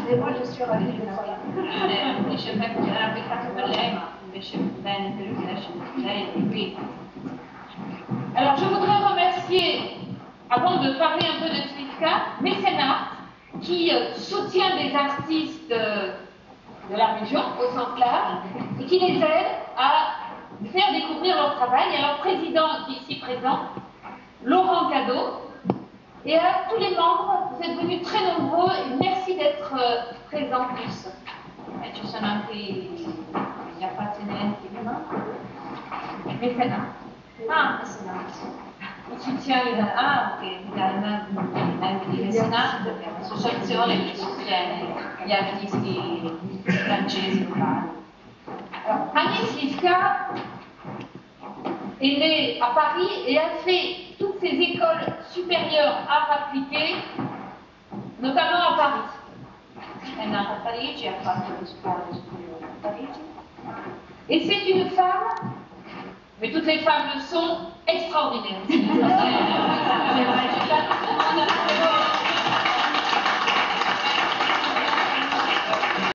e voglio sfiorare il Dice era peccato per lei, ma invece bene per lui, lei è qui. Alors je voudrais remercier, avant de parler un peu de Swifka, Mécénat, qui soutient des artistes de la région au sens large et qui les aide à faire découvrir leur travail. Et leur président qui est ici présent, Laurent Cadeau, et à tous les membres, vous êtes venus très nombreux et merci d'être présents tous. E ci sono anche gli appartenenti, no? Mécénat. Ah, Mécénat. Il soutient les ok, il y a anche di Mécénat, che è un'associazione che sostiene gli artisti francesi locali. Agnès Lifka est née à Paris et a fait toutes ses écoles supérieures arts appliqués, notamment à Paris. Elle est née à Parigi, ha fatto le scuole superiori a Parigi. Et c'est une femme, mais toutes les femmes le sont, extraordinaire.